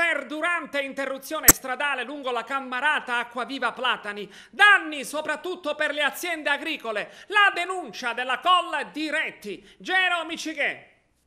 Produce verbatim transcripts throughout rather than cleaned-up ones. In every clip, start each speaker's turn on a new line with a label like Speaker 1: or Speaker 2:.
Speaker 1: Perdurante interruzione stradale lungo la Cammarata Acquaviva Platani. Danni soprattutto per le aziende agricole. La denuncia della Colla Diretti. Gero Michigè.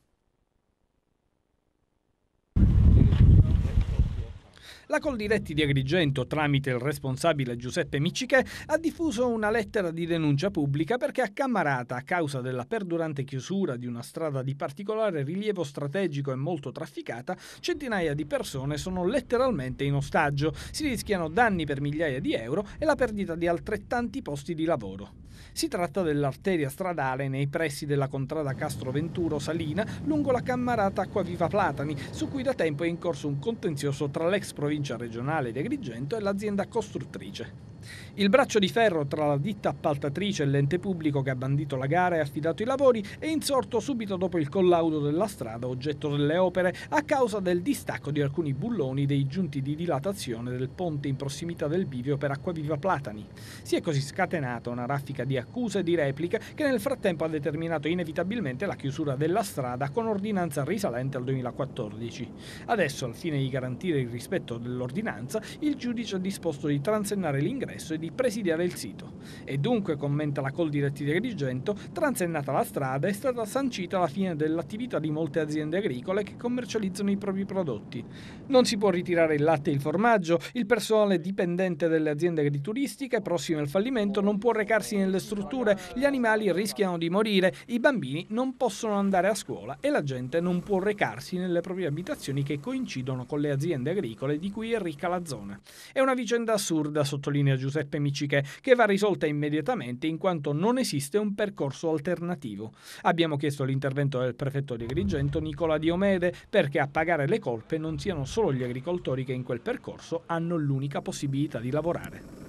Speaker 2: La Coldiretti di Agrigento, tramite il responsabile Giuseppe Miccichè, ha diffuso una lettera di denuncia pubblica perché a Cammarata, a causa della perdurante chiusura di una strada di particolare rilievo strategico e molto trafficata, centinaia di persone sono letteralmente in ostaggio. Si rischiano danni per migliaia di euro e la perdita di altrettanti posti di lavoro. Si tratta dell'arteria stradale nei pressi della contrada Castro Venturo Salina lungo la Cammarata Acquaviva Platani, su cui da tempo è in corso un contenzioso tra l'ex provincia regionale di Agrigento e l'azienda costruttrice. Il braccio di ferro tra la ditta appaltatrice e l'ente pubblico che ha bandito la gara e affidato i lavori è insorto subito dopo il collaudo della strada oggetto delle opere a causa del distacco di alcuni bulloni dei giunti di dilatazione del ponte in prossimità del bivio per Acquaviva Platani. Si è così scatenata una raffica di accuse e di repliche che nel frattempo ha determinato inevitabilmente la chiusura della strada con ordinanza risalente al duemilaquattordici. Adesso, al fine di garantire il rispetto dell'ordinanza, il giudice ha disposto di transennare l'ingresso e di presidiare il sito. E dunque, commenta la Coldiretti di Agrigento, transennata la strada è stata sancita la fine dell'attività di molte aziende agricole che commercializzano i propri prodotti. Non si può ritirare il latte e il formaggio, il personale dipendente delle aziende agrituristiche prossime al fallimento non può recarsi nelle strutture, gli animali rischiano di morire, i bambini non possono andare a scuola e la gente non può recarsi nelle proprie abitazioni che coincidono con le aziende agricole di cui è ricca la zona. È una vicenda assurda, sottolinea Giuseppe Miccichè, che va risolta immediatamente in quanto non esiste un percorso alternativo. Abbiamo chiesto l'intervento del prefetto di Agrigento, Nicola Diomede, perché a pagare le colpe non siano solo gli agricoltori che in quel percorso hanno l'unica possibilità di lavorare.